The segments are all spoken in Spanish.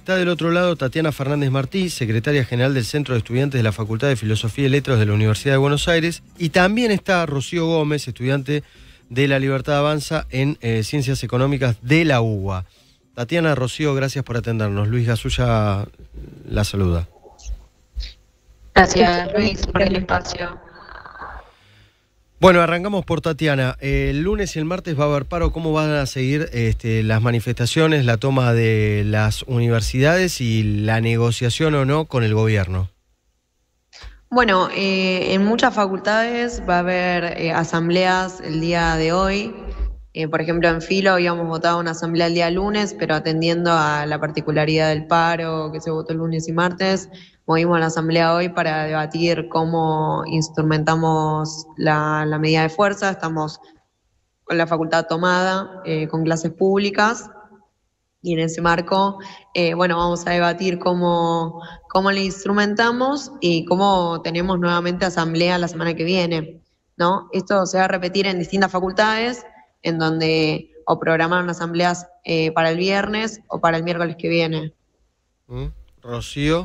Está del otro lado Tatiana Fernández Martí, secretaria general del Centro de Estudiantes de la Facultad de Filosofía y Letras de la Universidad de Buenos Aires. Y también está Rocío Gómez, estudiante de La Libertad Avanza en Ciencias Económicas de la UBA. Tatiana, Rocío, gracias por atendernos. Luis Gasulla la saluda. Gracias, Luis, por el espacio. Bueno, arrancamos por Tatiana. El lunes y el martes va a haber paro. ¿Cómo van a seguir las manifestaciones, la toma de las universidades y la negociación o no con el gobierno? Bueno, en muchas facultades va a haber asambleas el día de hoy. Por ejemplo, en Filo habíamos votado una asamblea el día lunes, pero atendiendo a la particularidad del paro que se votó el lunes y martes, movimos la asamblea hoy para debatir cómo instrumentamos la medida de fuerza. Estamos con la facultad tomada, con clases públicas, y en ese marco, vamos a debatir cómo le instrumentamos y cómo tenemos nuevamente asamblea la semana que viene, ¿no? Esto se va a repetir en distintas facultades, en donde o programaron asambleas para el viernes o para el miércoles que viene. Rocío.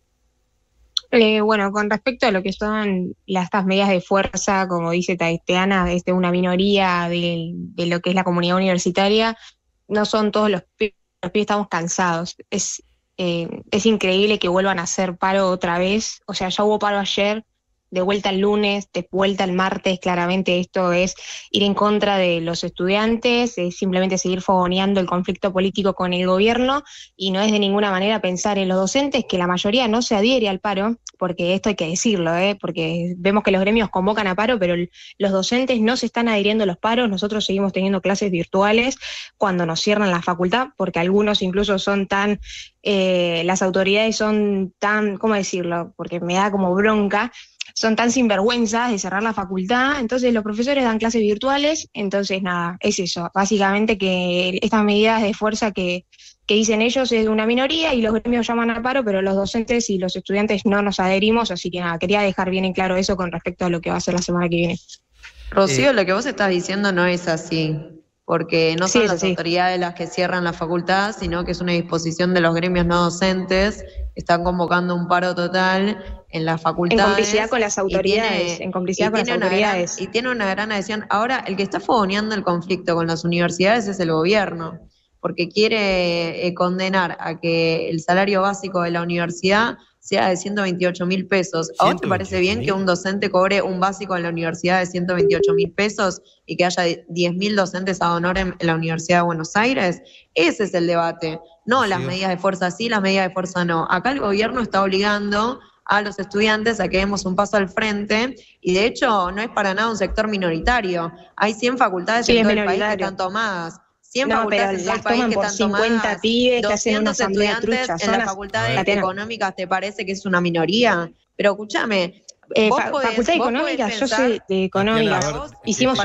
Bueno, con respecto a lo que son estas medidas de fuerza, como dice Tatiana, es de una minoría de lo que es la comunidad universitaria. No son todos los pibes estamos cansados. Es increíble que vuelvan a hacer paro otra vez. O sea, ya hubo paro ayer, de vuelta el lunes, de vuelta el martes. Claramente esto es ir en contra de los estudiantes, es simplemente seguir fogoneando el conflicto político con el gobierno, y no es de ninguna manera pensar en los docentes, que la mayoría no se adhiere al paro, porque esto hay que decirlo, porque vemos que los gremios convocan a paro, pero los docentes no se están adhiriendo a los paros. Nosotros seguimos teniendo clases virtuales cuando nos cierran la facultad, porque algunos incluso son tan, las autoridades son tan, ¿cómo decirlo? Porque me da como bronca, son tan sinvergüenzas de cerrar la facultad. Entonces los profesores dan clases virtuales. Entonces nada, es eso, básicamente que estas medidas de fuerza que dicen ellos es de una minoría y los gremios llaman a paro, pero los docentes y los estudiantes no nos adherimos. Así que nada, quería dejar bien en claro eso con respecto a lo que va a ser la semana que viene. Rocío, lo que vos estás diciendo no es así, porque no son las autoridades las que cierran la facultad, sino que es una disposición de los gremios no docentes. Están convocando un paro total en las facultades. En complicidad con las autoridades. Y tiene una gran adhesión. Ahora, el que está fogoneando el conflicto con las universidades es el gobierno, porque quiere condenar a que el salario básico de la universidad sea de 128.000 pesos. ¿A vos te parece bien que un docente cobre un básico en la universidad de 128.000 pesos y que haya 10.000 docentes ad honorem en la Universidad de Buenos Aires? Ese es el debate, no las medidas de fuerza sí, las medidas de fuerza no. Acá el gobierno está obligando a los estudiantes a que demos un paso al frente, y de hecho no es para nada un sector minoritario. Hay 100 facultades en todo el país que están tomadas. 100 facultades en todo el país que están 50 pibes que hacen una asamblea trucha. En las facultades económicas, ¿te parece que es una minoría? Pero escúchame, facultad económica, yo soy de económica. Hicimos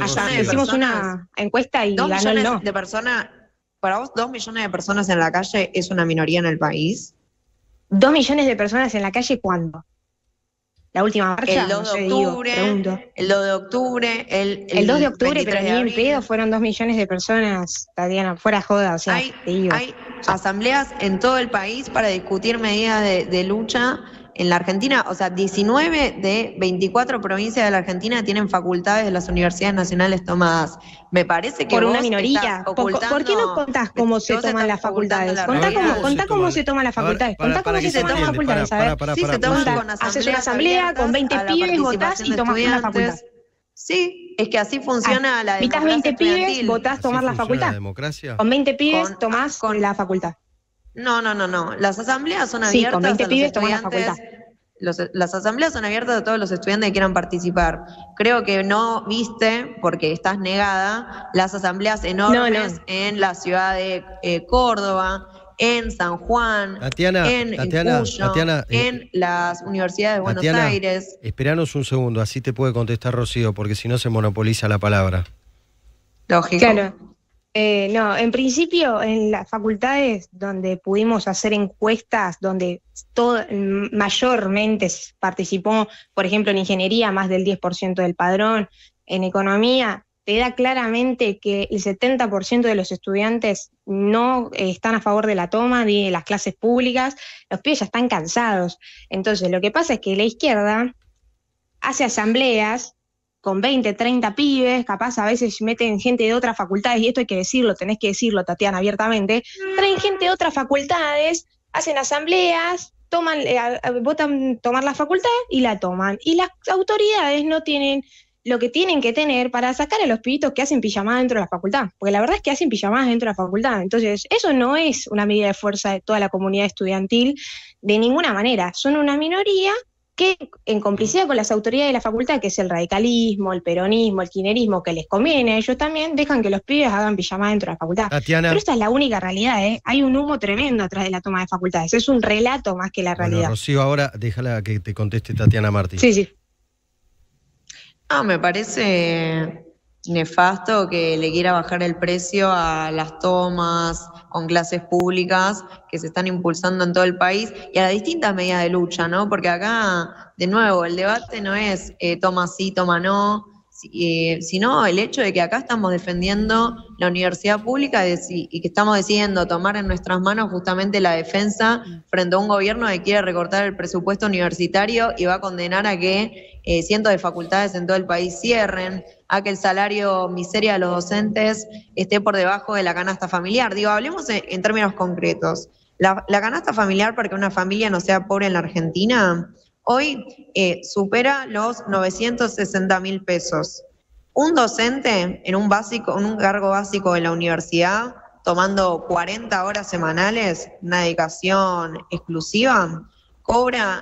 una encuesta y ganó el no. ¿Para vos 2 millones de personas en la calle es una minoría en el país? 2 millones de personas en la calle, ¿cuándo? ¿La última marcha? El 2 de octubre, el 2 de octubre, el 2 de octubre, pero ni en pedo fueron 2 millones de personas, Tatiana, fuera joda, o sea, hay asambleas en todo el país para discutir medidas de lucha. En la Argentina, o sea, 19 de 24 provincias de la Argentina tienen facultades de las universidades nacionales tomadas. Me parece que por una minoría. ¿Por qué no contás cómo se toman las facultades? Contá cómo se toman las facultades. Contá cómo se toman las facultades. A ver, sí se toman con haces una asamblea con 20 pibes, votás y tomás una facultad. Sí, es que así funciona la democracia. Invitas 20 pibes, votás tomar la facultad. Con 20 pibes tomás la facultad. No. Las asambleas son abiertas. Sí, con 20 pibes tomás la facultad. Las asambleas son abiertas a todos los estudiantes que quieran participar. Creo que no viste, porque estás negada, las asambleas enormes en la ciudad de Córdoba, en San Juan, en Cuyo, en las universidades de Buenos Aires. Esperanos un segundo, así te puede contestar Rocío, porque si no se monopoliza la palabra. Lógico. Claro. No, en principio en las facultades donde pudimos hacer encuestas, donde mayormente participó, por ejemplo, en ingeniería, más del 10% del padrón, en economía, te da claramente que el 70% de los estudiantes no están a favor de la toma de las clases públicas, los pibes ya están cansados. Entonces, lo que pasa es que la izquierda hace asambleas con 20, 30 pibes, capaz a veces meten gente de otras facultades, y esto hay que decirlo, tenés que decirlo, Tatiana, abiertamente, traen gente de otras facultades, hacen asambleas, votan tomar la facultad y la toman. Y las autoridades no tienen lo que tienen que tener para sacar a los pibitos que hacen pijamadas dentro de la facultad, porque la verdad es que hacen pijamadas dentro de la facultad. Entonces, eso no es una medida de fuerza de toda la comunidad estudiantil de ninguna manera. Son una minoría que, en complicidad con las autoridades de la facultad, que es el radicalismo, el peronismo, el kirchnerismo, que les conviene a ellos también, dejan que los pibes hagan pijamadas dentro de la facultad. Tatiana. Pero esta es la única realidad, ¿eh? Hay un humo tremendo atrás de la toma de facultades. Es un relato más que la realidad. Bueno, Rocío, ahora déjala que te conteste Tatiana Martín. Sí. Me parece nefasto que le quiera bajar el precio a las tomas con clases públicas que se están impulsando en todo el país y a las distintas medidas de lucha, ¿no? Porque acá, de nuevo, el debate no es toma sí, toma no, sino el hecho de que acá estamos defendiendo la universidad pública y que estamos decidiendo tomar en nuestras manos justamente la defensa frente a un gobierno que quiere recortar el presupuesto universitario y va a condenar a que cientos de facultades en todo el país cierren, a que el salario miseria de los docentes esté por debajo de la canasta familiar. Digo, hablemos en términos concretos. La canasta familiar para que una familia no sea pobre en la Argentina hoy supera los 960.000 pesos. Un docente en un cargo básico de la universidad, tomando 40 horas semanales, una dedicación exclusiva, cobra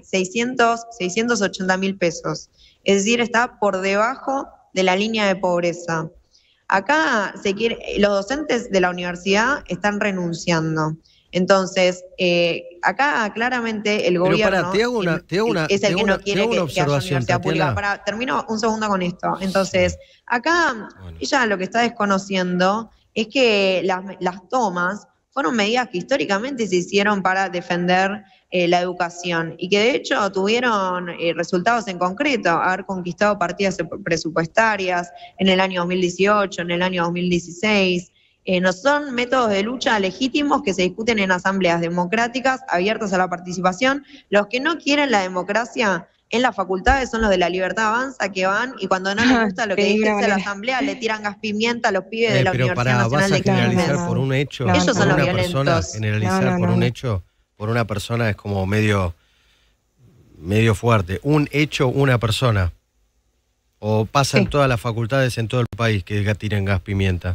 680.000 pesos. Es decir, está por debajo de la línea de pobreza. Acá los docentes de la universidad están renunciando. Entonces, acá claramente el gobierno es el que no quiere que haya universidad pública. Termino un segundo con esto. Entonces, acá ella lo que está desconociendo es que las tomas fueron medidas que históricamente se hicieron para defender la educación y que de hecho tuvieron resultados en concreto, haber conquistado partidas presupuestarias en el año 2018, en el año 2016. No son métodos de lucha legítimos que se discuten en asambleas democráticas, abiertas a la participación. Los que no quieren la democracia en las facultades son los de La Libertad Avanza, que van y cuando no les gusta lo que dice la asamblea le tiran gas pimienta a los pibes de la Universidad Nacional de Quilmes. Generalizar por un hecho, ellos son los persona, violentos. generalizar por un hecho, por una persona es como medio fuerte. Un hecho, una persona. O pasa en todas las facultades en todo el país que tiren gas pimienta.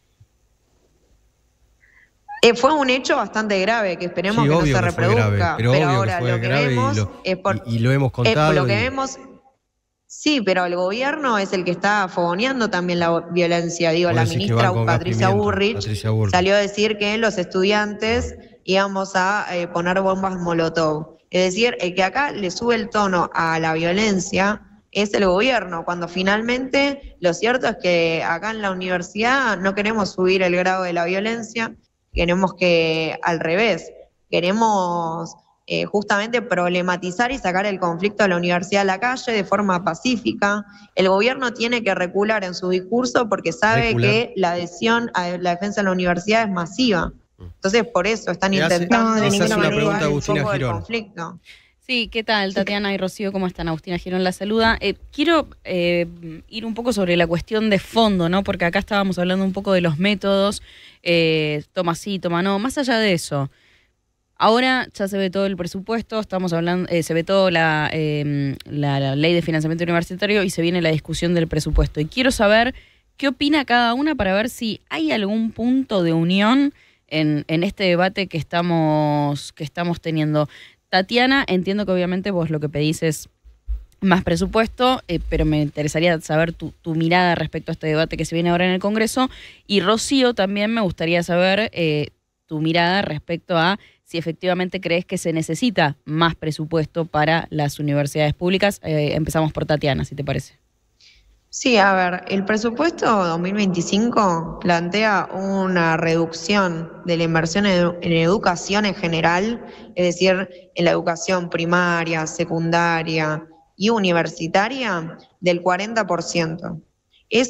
Fue un hecho bastante grave que esperemos que no se reproduzca, grave, pero ahora que lo que vemos y lo hemos contado. Lo que vemos, sí, pero el gobierno es el que está fogoneando también la violencia. Digo, la ministra Patricia Bullrich salió a decir que los estudiantes íbamos a poner bombas molotov. Es decir, el que acá le sube el tono a la violencia es el gobierno, cuando finalmente lo cierto es que acá en la universidad no queremos subir el grado de la violencia. Queremos que, al revés, queremos justamente problematizar y sacar el conflicto de la universidad a la calle de forma pacífica. El gobierno tiene que recular en su discurso porque sabe que la adhesión a la defensa de la universidad es masiva. Entonces, por eso están intentando recular un poco del conflicto. Sí, ¿qué tal, Tatiana y Rocío? ¿Cómo están? Agustina Girón la saluda. Quiero ir un poco sobre la cuestión de fondo, ¿no? Porque acá estábamos hablando un poco de los métodos, toma sí, toma no. Más allá de eso, ahora ya se ve todo el presupuesto, estamos hablando, se ve toda la ley de financiamiento universitario y se viene la discusión del presupuesto. Y quiero saber qué opina cada una para ver si hay algún punto de unión en este debate que estamos teniendo. Tatiana, entiendo que obviamente vos lo que pedís es más presupuesto, pero me interesaría saber tu mirada respecto a este debate que se viene ahora en el Congreso. Y Rocío, también me gustaría saber tu mirada respecto a si efectivamente crees que se necesita más presupuesto para las universidades públicas. Empezamos por Tatiana, si te parece. Sí, a ver, el presupuesto 2025 plantea una reducción de la inversión en educación en general, es decir, en la educación primaria, secundaria y universitaria, del 40%. Es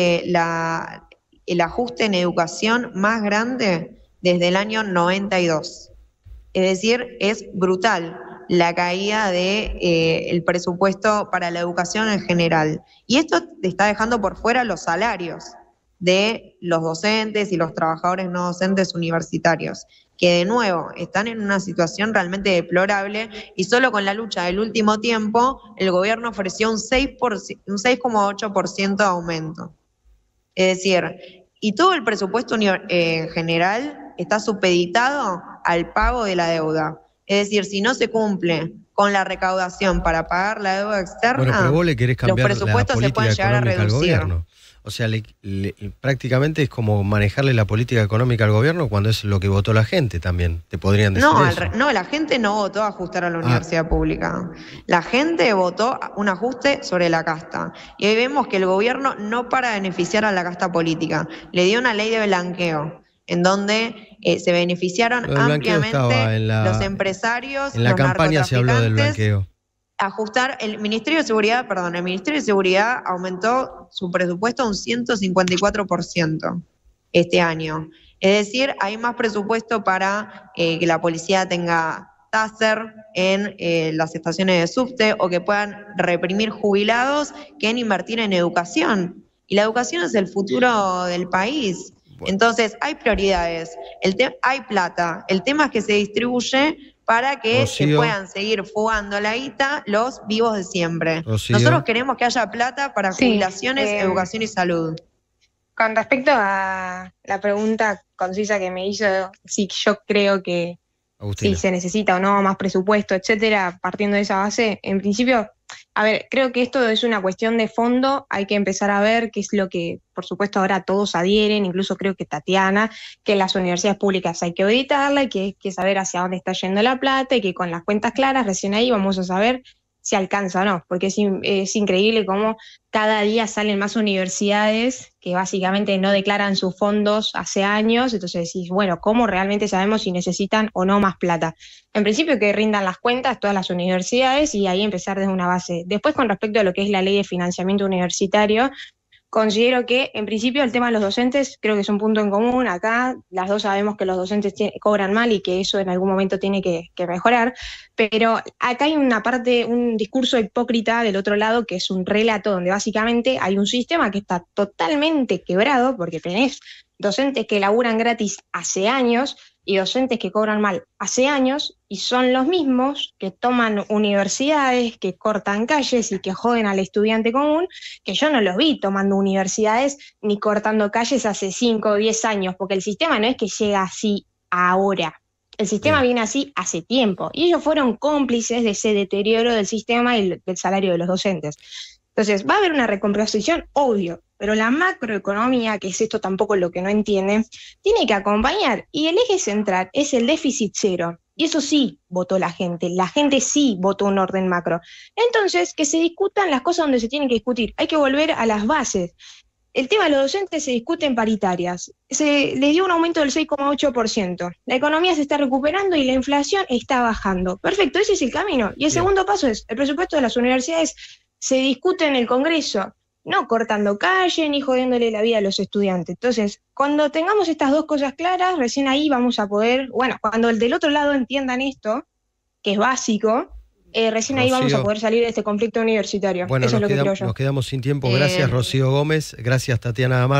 el ajuste en educación más grande desde el año 92. Es decir, es brutal la caída de el presupuesto para la educación en general. Y esto está dejando por fuera los salarios de los docentes y los trabajadores no docentes universitarios, que de nuevo están en una situación realmente deplorable, y solo con la lucha del último tiempo el gobierno ofreció un 6,8% de aumento. Es decir, y todo el presupuesto en general está supeditado al pago de la deuda. Es decir, si no se cumple con la recaudación para pagar la deuda externa, bueno, pero vos le querés cambiar los presupuestos la se pueden política llegar a económica al reducir. gobierno. O sea, prácticamente es como manejarle la política económica al gobierno cuando es lo que votó la gente también. Te podrían decir eso. No, la gente no votó ajustar a la universidad pública. La gente votó un ajuste sobre la casta. Y ahí vemos que el gobierno no para beneficiar a la casta política. Le dio una ley de blanqueo, en donde se beneficiaron ampliamente los empresarios, en la los campaña se habló del blanqueo. Ajustar el Ministerio de Seguridad aumentó su presupuesto un 154% este año. Es decir, hay más presupuesto para que la policía tenga taser en las estaciones de subte, o que puedan reprimir jubilados, que en invertir en educación. Y la educación es el futuro del país. Entonces, hay prioridades, hay plata. El tema es que se distribuye para que se puedan seguir fugando la guita los vivos de siempre. Nosotros queremos que haya plata para jubilaciones, educación y salud. Con respecto a la pregunta concisa que me hizo, si yo creo que si se necesita o no más presupuesto, etcétera, partiendo de esa base, en principio, a ver, creo que esto es una cuestión de fondo. Hay que empezar a ver qué es lo que, por supuesto, ahora todos adhieren, incluso creo que Tatiana, que en las universidades públicas hay que auditarla, hay que saber hacia dónde está yendo la plata, y que con las cuentas claras, recién ahí vamos a saber si alcanza o no, porque es increíble cómo cada día salen más universidades que básicamente no declaran sus fondos hace años. Entonces decís, bueno, ¿cómo realmente sabemos si necesitan o no más plata? En principio que rindan las cuentas todas las universidades, y ahí empezar desde una base. Después, con respecto a lo que es la ley de financiamiento universitario, considero que, en principio, el tema de los docentes creo que es un punto en común. Acá las dos sabemos que los docentes cobran mal y que eso en algún momento tiene que mejorar, pero acá hay una parte, un discurso hipócrita del otro lado, que es un relato donde básicamente hay un sistema que está totalmente quebrado, porque tenés docentes que laburan gratis hace años y docentes que cobran mal hace años, y son los mismos que toman universidades, que cortan calles y que joden al estudiante común, que yo no los vi tomando universidades ni cortando calles hace 5 o 10 años, porque el sistema no es que llega así ahora. El sistema viene así hace tiempo, y ellos fueron cómplices de ese deterioro del sistema y del salario de los docentes. Entonces, va a haber una recomposición, obvio, pero la macroeconomía, que es esto tampoco lo que no entiende, tiene que acompañar, y el eje central es el déficit cero. Y eso sí votó la gente sí votó un orden macro. Entonces, que se discutan las cosas donde se tienen que discutir, hay que volver a las bases. El tema de los docentes se discute en paritarias. Se les dio un aumento del 6,8%. La economía se está recuperando y la inflación está bajando. Perfecto, ese es el camino. Y el segundo paso es, el presupuesto de las universidades se discute en el Congreso, no cortando calle ni jodiéndole la vida a los estudiantes. Entonces, cuando tengamos estas dos cosas claras, recién ahí vamos a poder, bueno, cuando el del otro lado entiendan esto, que es básico, recién ahí vamos a poder salir de este conflicto universitario. Bueno, eso es lo que creo yo. Nos quedamos sin tiempo. Gracias, Rocío Gómez. Gracias, Tatiana Amar.